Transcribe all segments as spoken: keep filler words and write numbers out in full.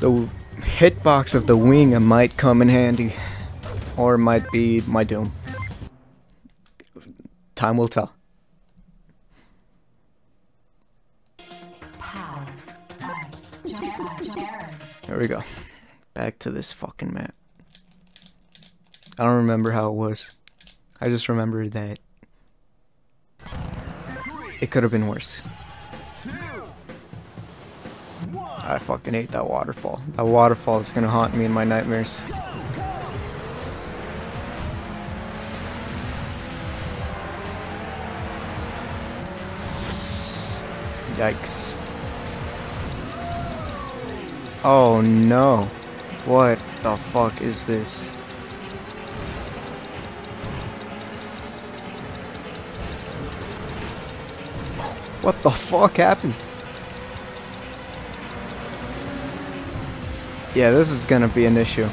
The hitbox of the wing might come in handy. Or it might be my doom. Time will tell. There we go. Back to this fucking map. I don't remember how it was. I just remember that it could have been worse. I fucking hate that waterfall. That waterfall is gonna haunt me in my nightmares. Yikes. Oh no. What the fuck is this? What the fuck happened? Yeah, this is gonna be an issue.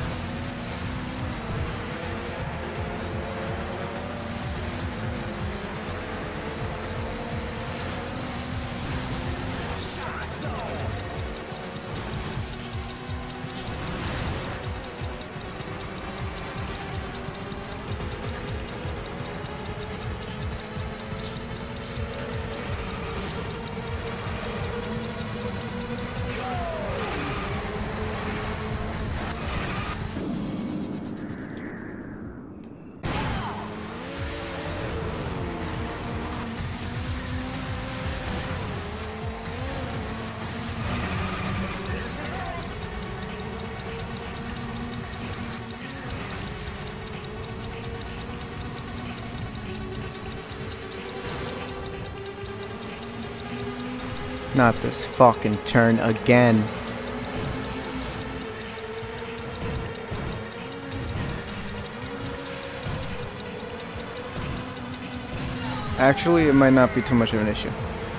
Not this fucking turn again. Actually, it might not be too much of an issue.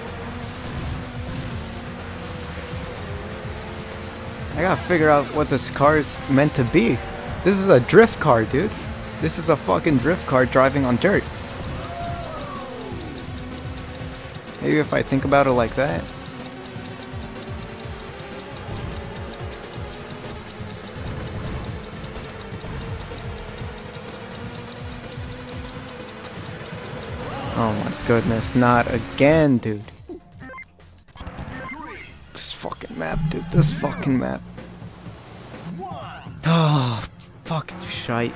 I gotta figure out what this car is meant to be. This is a drift car, dude. This is a fucking drift car driving on dirt. Maybe if I think about it like that. Oh my goodness, not again, dude. This fucking map, dude. This fucking map. Oh, fucking shite.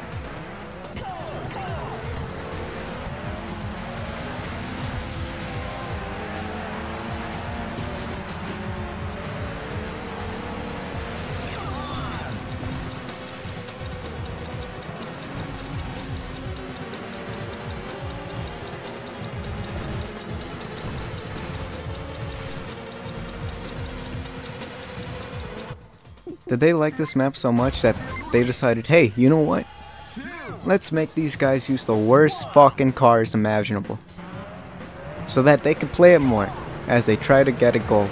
Did they like this map so much that they decided, hey, you know what? Let's make these guys use the worst fucking cars imaginable. So that they can play it more as they try to get a gold.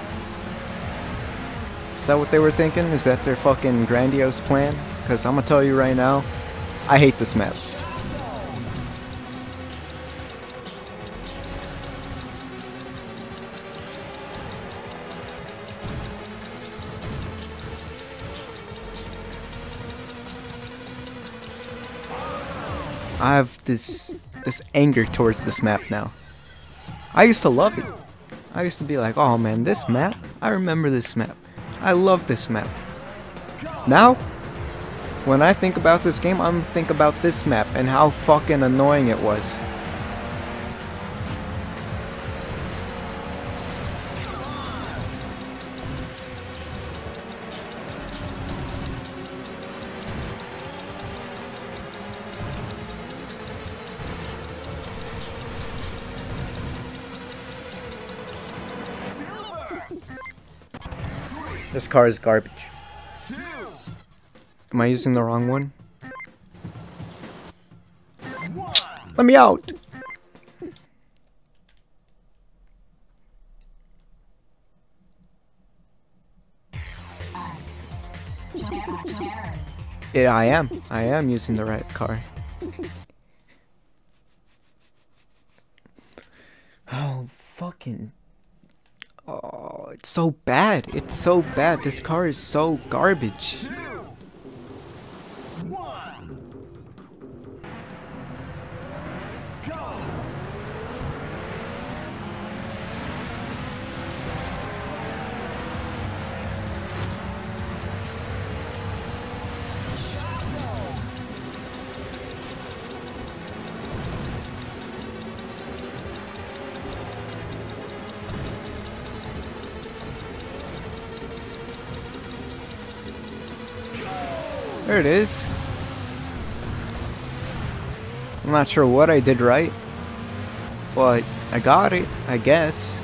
Is that what they were thinking? Is that their fucking grandiose plan? Because I'm gonna tell you right now, I hate this map. I have this this anger towards this map now. I used to love it. I used to be like, oh man, this map, I remember this map. I love this map. Now, when I think about this game, I'm think about this map and how fucking annoying it was. This car is garbage. Am I using the wrong one? Let me out! Yeah, I am. I am using the right car. Oh, fucking... Oh, it's so bad. It's so bad. This car is so garbage. There it is. I'm not sure what I did right, but I got it, I guess.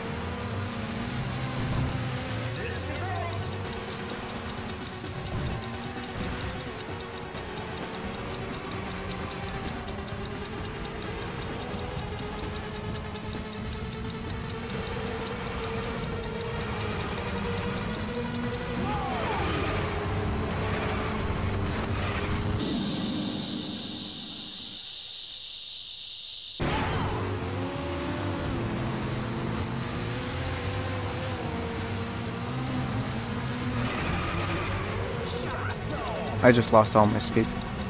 I just lost all my speed.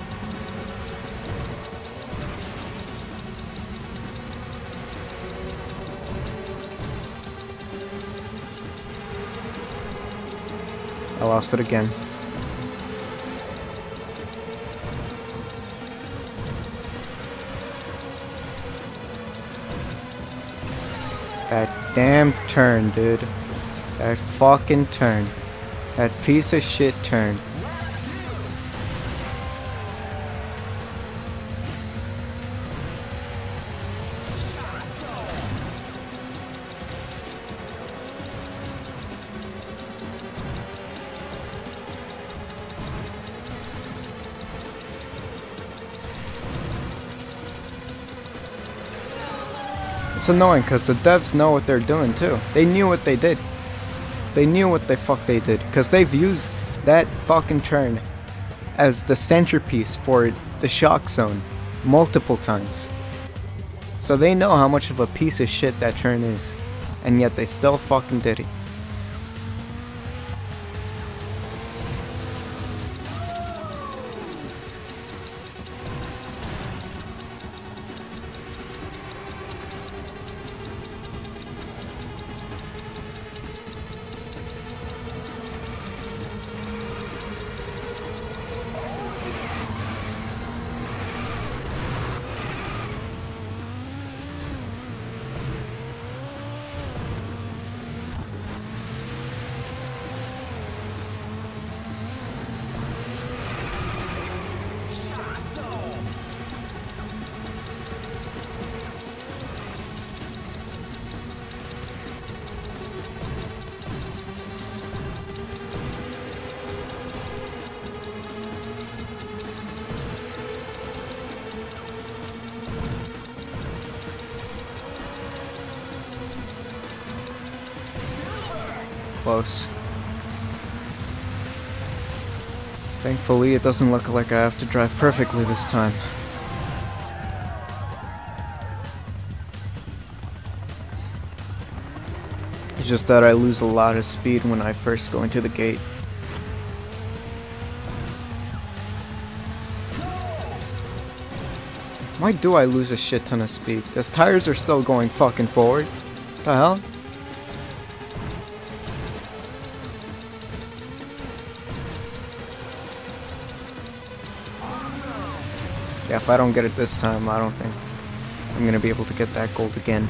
I lost it again. That damn turn, dude. That fucking turn. That piece of shit turn. It's annoying because the devs know what they're doing too. They knew what they did. They knew what the fuck they did because they've used that fucking turn as the centerpiece for the shock zone multiple times. So they know how much of a piece of shit that turn is, and yet they still fucking did it. Close. Thankfully, it doesn't look like I have to drive perfectly this time. It's just that I lose a lot of speed when I first go into the gate. Why do I lose a shit ton of speed? Because tires are still going fucking forward. What the hell? Yeah, if I don't get it this time, I don't think I'm gonna be able to get that gold again.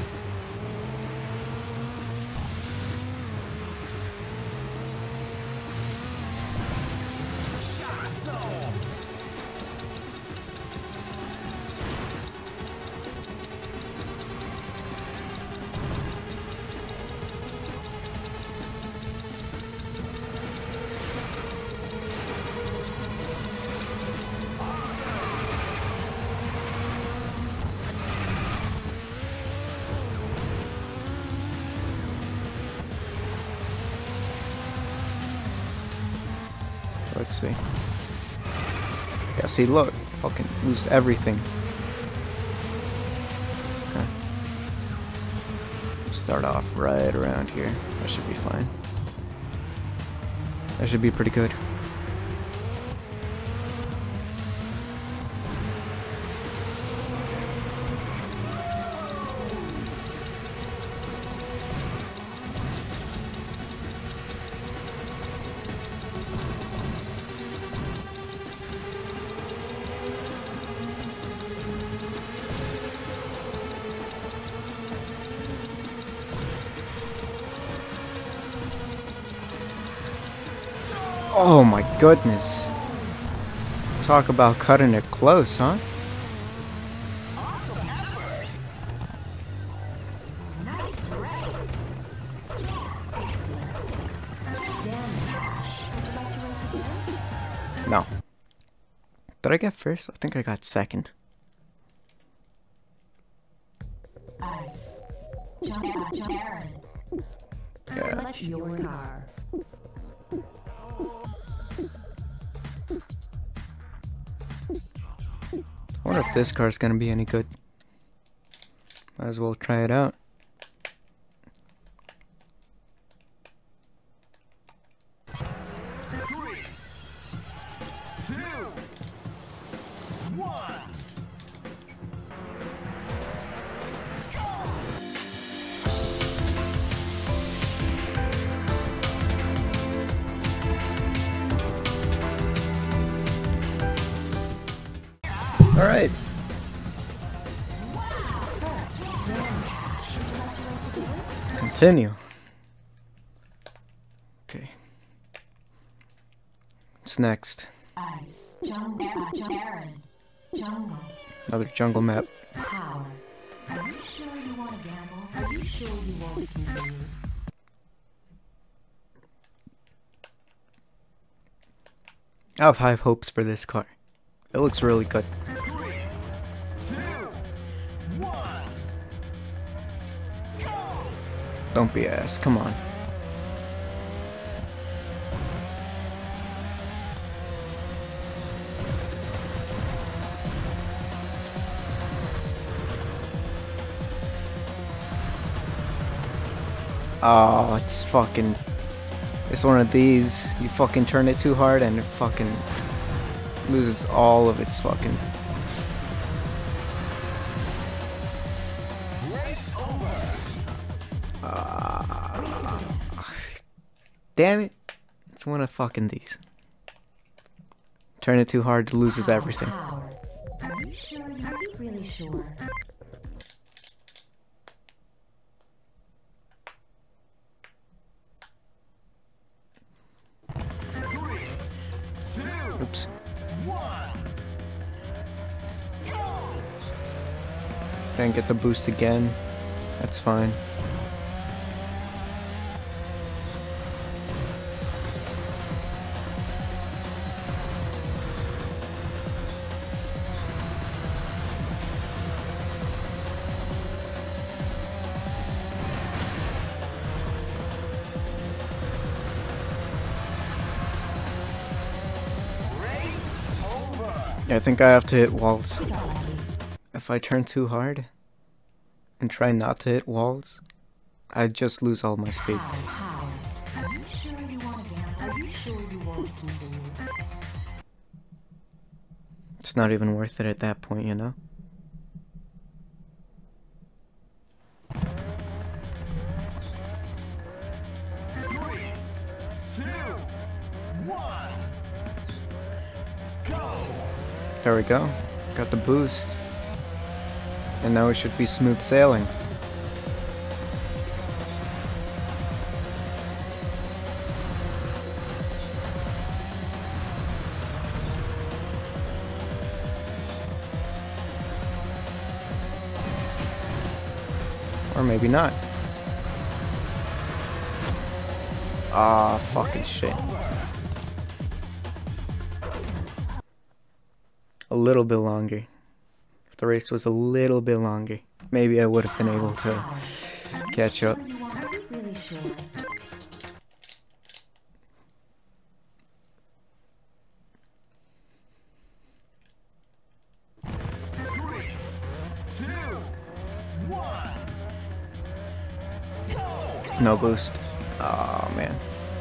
Let's see. Yeah, see, look. Fucking lose everything. Okay. Lose start off right around here. That should be fine. That should be pretty good. Oh my goodness. Talk about cutting it close, huh? Nice race. Yeah, excellent. Six. Damn, Ash. Would you like to race again? No. Did I get first? I think I got second. Ice. John, John Aaron. Yeah. Select your car. I wonder if this car's gonna be any good. Might as well try it out. Three, two, one. All right. Continue. Okay. What's next? Ice. John, John Aaron. Jungle. Another jungle map. Power. Are you sure you want to gamble? Are you sure you won't continue? I have high hopes for this car. It looks really good. Three, two, one. Go! Don't be ass. Come on. Oh, it's fucking... It's one of these. You fucking turn it too hard and it fucking loses all of its fucking... Race over. Uh, damn it. It's one of fucking these. Turn it too hard, it loses everything. Power. Are you sure you're really sure? Three, two, Oops. one. Go! Then get the boost again. That's fine. Race over. I think I have to hit walls. If I turn too hard and try not to hit walls, I just lose all my speed. Power. Power. Are you sure you want to gamble? Are you sure you won't continue? It's not even worth it at that point, you know? Three, two, one. Go! There we go. Got the boost. And now it should be smooth sailing. Or maybe not. Ah, fucking shit. A little bit longer. If the race was a little bit longer, maybe I would have been able to catch up. Sure you want to be really sure. Three, two, one. No boost. Oh man.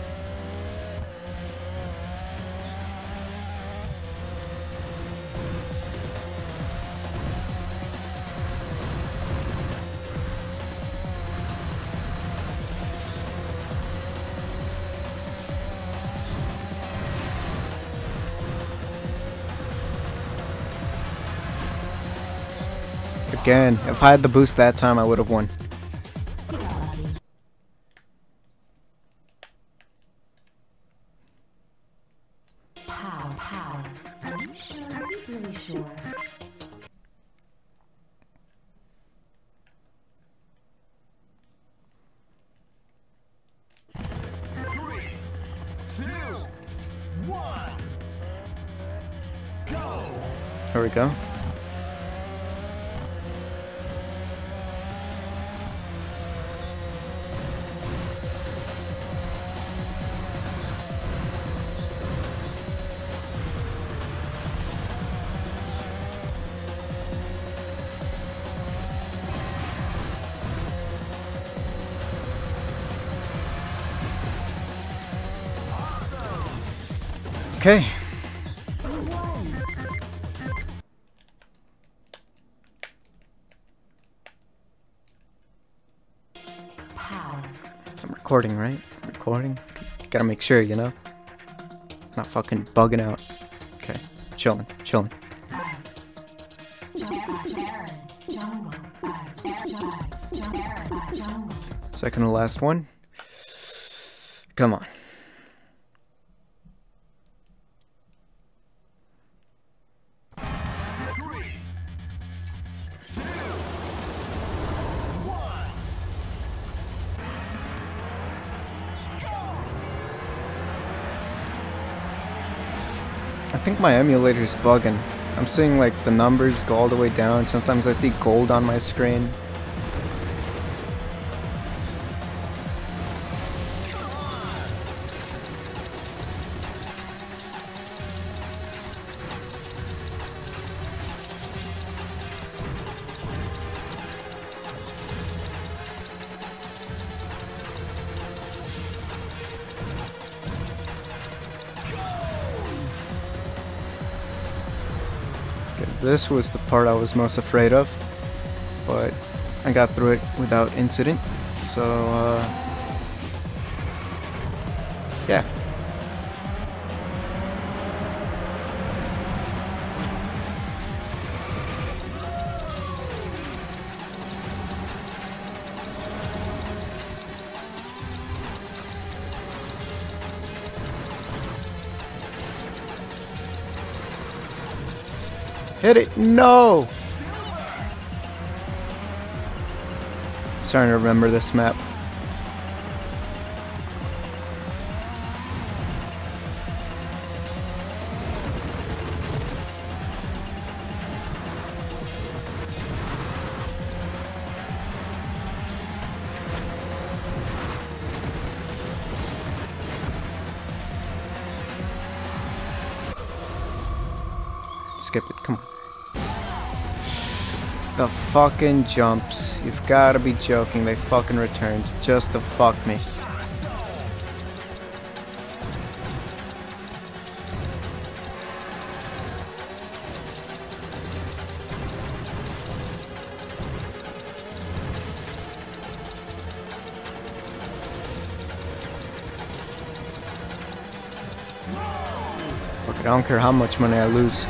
Again, if I had the boost that time, I would have won. You got lucky. Pow, pow. Are you sure? Really sure? Three, two, one, go! Here we go. Okay. Pow. I'm recording, right? Recording? Gotta make sure, you know? Not fucking bugging out. Okay. Chilling, chilling. Ice. Baron. Jungle. Ice. Ice. Baron. Jungle. Second to last one. Come on. Three, two, one, I think my emulator's bugging. I'm seeing like the numbers go all the way down. Sometimes I see gold on my screen. This was the part I was most afraid of, but I got through it without incident, so uh, yeah. Hit it! No! Starting to remember this map. Skip it, come on. The fucking jumps. You've gotta be joking. They fucking returned just to fuck me. Fuck it, I don't care how much money I lose.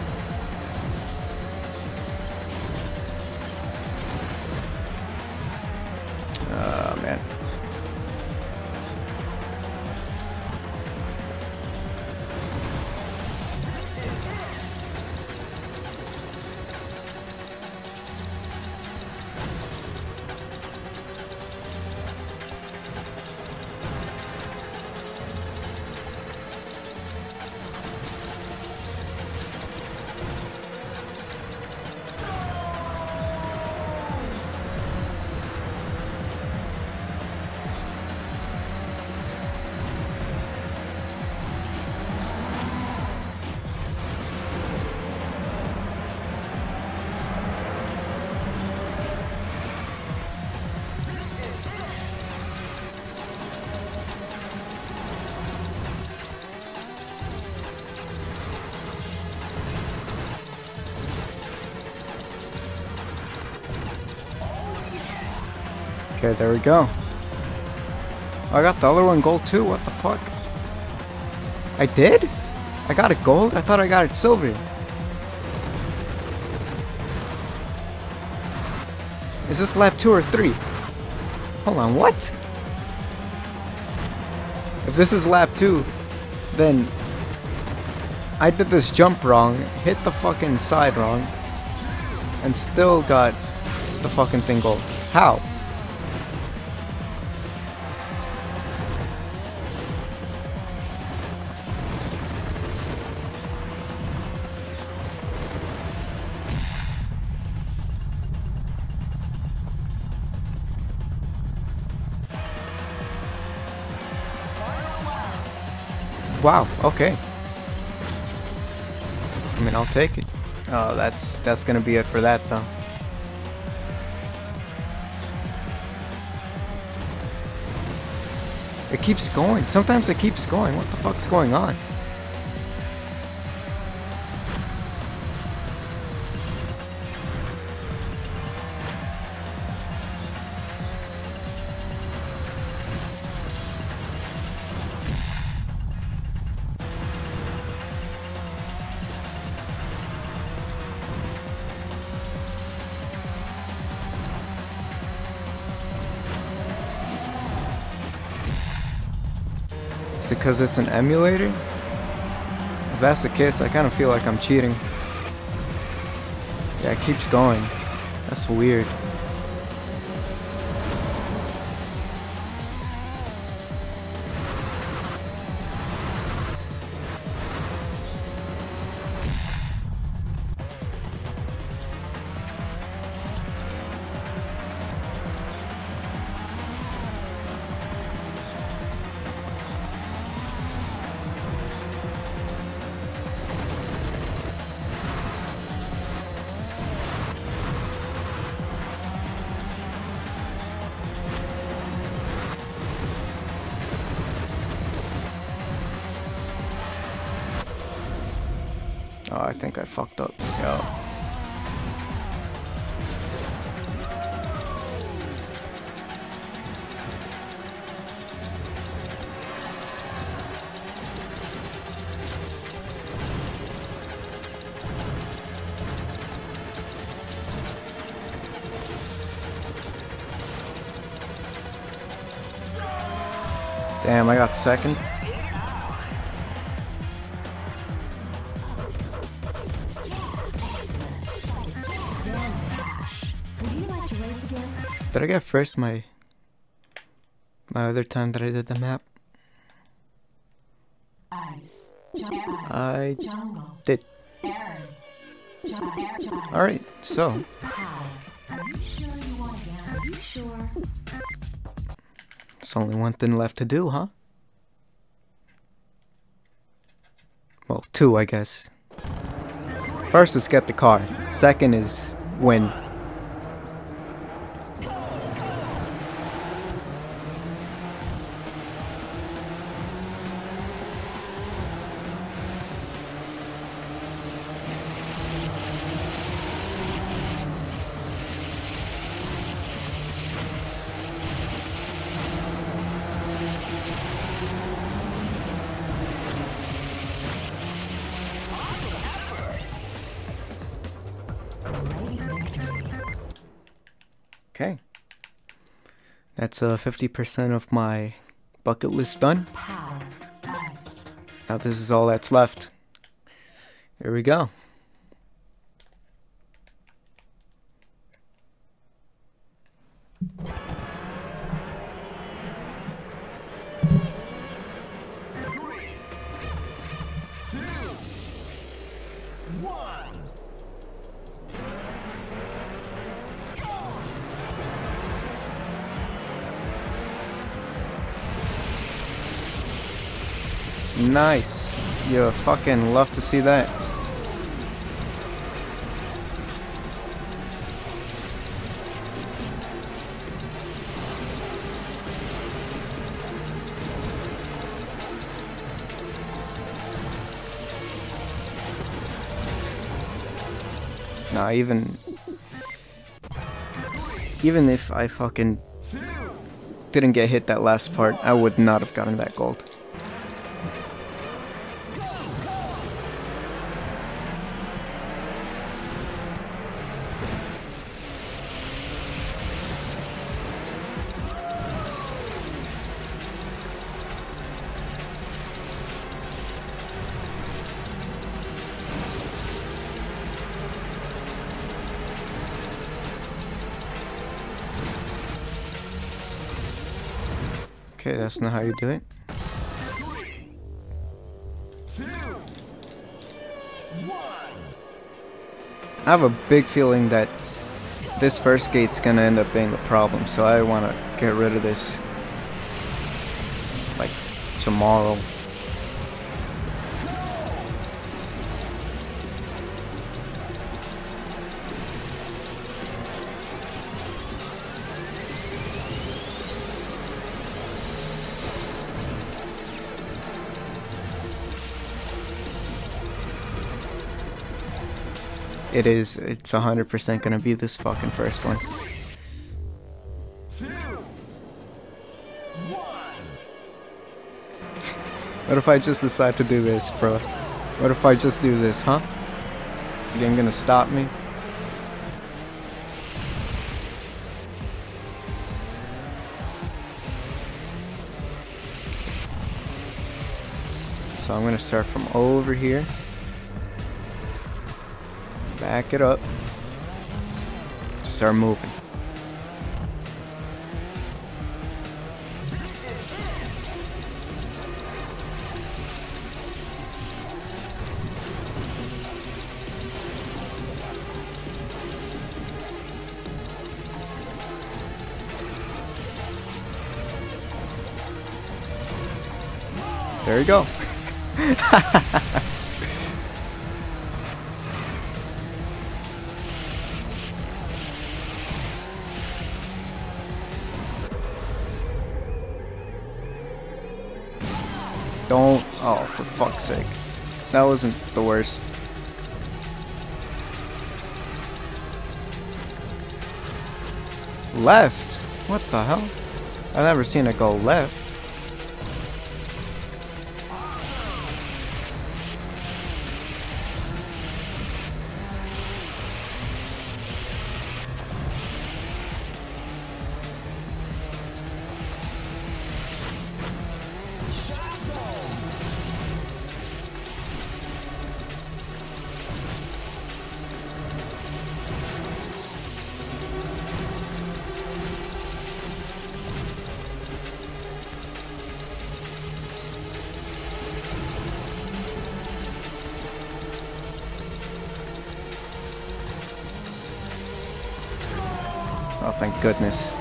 Oh, man. Okay, there we go. I got the other one gold too, what the fuck? I did? I got it gold? I thought I got it silver. Is this lap two or three? Hold on, what? If this is lap two, then I did this jump wrong, hit the fucking side wrong, and still got the fucking thing gold. How? Wow, okay. I mean, I'll take it. Oh, that's that's gonna be it for that though. It keeps going. Sometimes it keeps going. What the fuck's going on? Is it because it's an emulator? If that's the case, I kind of feel like I'm cheating. Yeah, it keeps going. That's weird. Oh, I think I fucked up. Yo. Damn, I got second. Did I get first my my other time that I did the map? Ice. I Jungle. did. Arid. Alright, so Power. Are you sure you want to gamble? Are you sure? there's only one thing left to do, huh? Well, two, I guess. First is get the car. Second is win. Okay. That's uh fifty percent of my bucket list done. Power. Ice. Now this is all that's left. Here we go. Three, two, one. Nice. You fucking love to see that. Nah, even even if I fucking two, Didn't get hit that last part, I would not have gotten that gold. Okay, that's not how you do it. three, two, one. I have a big feeling that this first gate's gonna end up being a problem, so I wanna get rid of this like tomorrow. It is, it's one hundred percent gonna be this fucking first one. Two, one. What if I just decide to do this, bro? What if I just do this, huh? Is the game gonna stop me? So I'm gonna start from over here. Back it up. Start moving. There you go. Don't. Oh, for fuck's sake. That wasn't the worst. Left? What the hell? I've never seen it go left. Oh, thank goodness.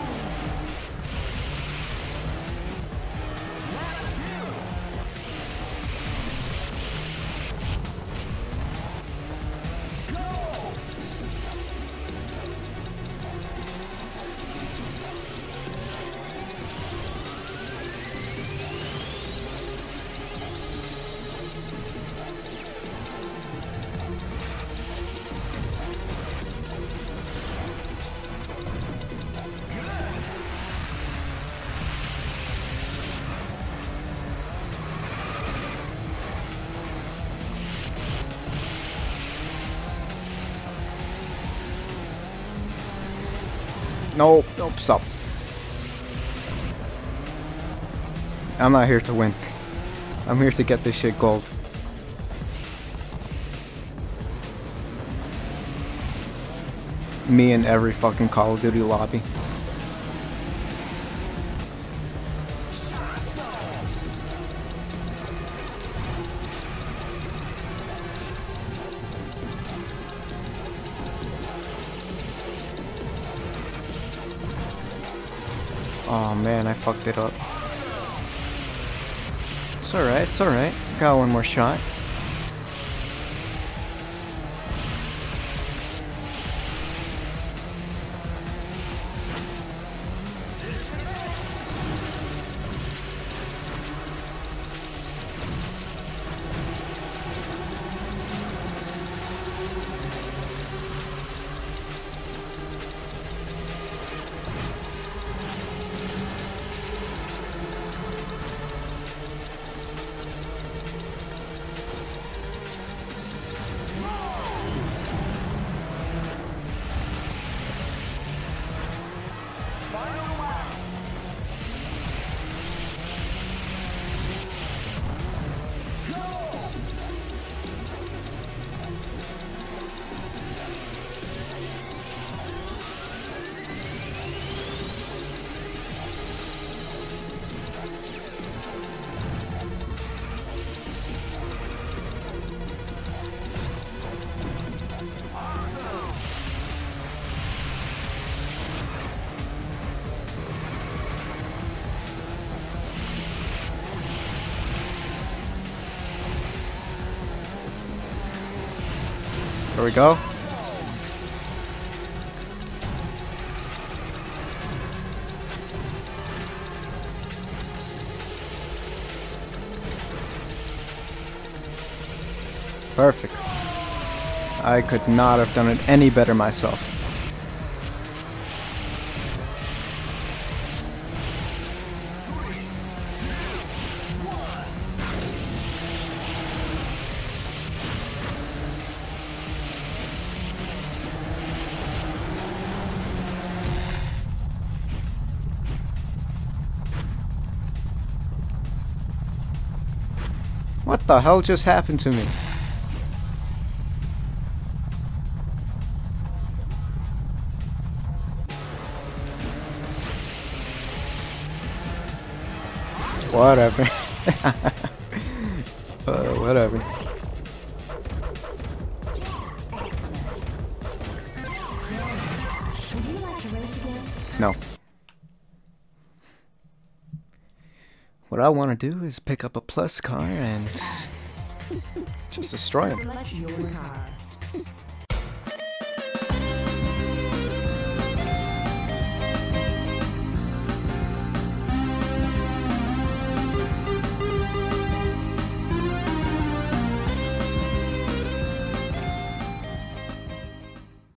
Nope, nope, stop. I'm not here to win. I'm here to get this shit gold. Me in every fucking Call of Duty lobby. Oh man, I fucked it up. It's alright, it's alright. Got one more shot. Here we go. Perfect. I could not have done it any better myself. What the hell just happened to me? Whatever. uh, whatever. Would you like to race again? No. What I want to do is pick up a plus car and just destroy him. Select your car.